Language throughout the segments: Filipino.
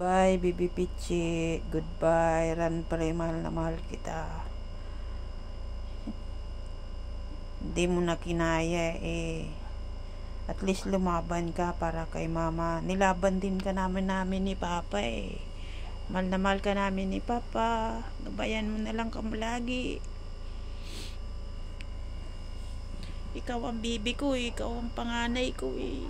Bye, Bibi Pichi. Goodbye. Ran pre, mahal na mahal kita. Hindi mo na kinaya eh. At least lumaban ka para kay mama. Nilaban din ka namin ni Papa eh. Mahal na mahal ka namin ni Papa. Gabayan mo na lang kami lagi. Ikaw ang bibi ko eh. Ikaw ang panganay ko eh.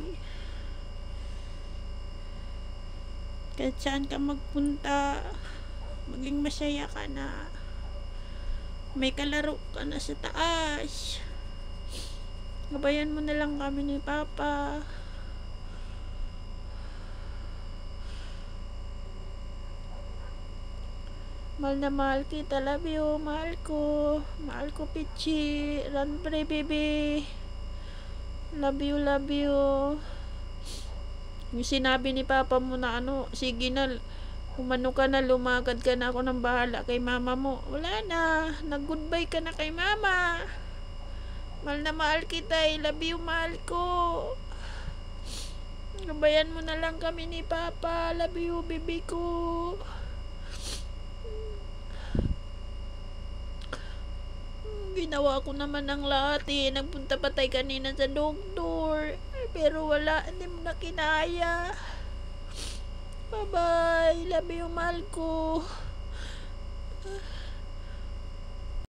Kahit saan ka magpunta, maging masaya ka na. May kalaro ka na sa taas. Gabayan mo na lang kami ni Papa. Mahal na mahal kita. Love you. Mahal ko. Mahal ko, Pichi. Run pre, baby. Love you, love you. Yung sinabi ni Papa mo na sige na, umano ka na, lumakad ka na, ako nang bahala kay mama mo. Wala na. Nag-goodbye ka na kay mama. Mahal na mahal kita. I love you, mahal ko. Gabayan mo na lang kami ni Papa. Love you, baby ko. Ginawa ko naman ang lahat eh. Nagpunta pa tayo kanina sa doktor. Pero wala. Hindi mo na kinaya. Bye-bye. Love you, mahal ko.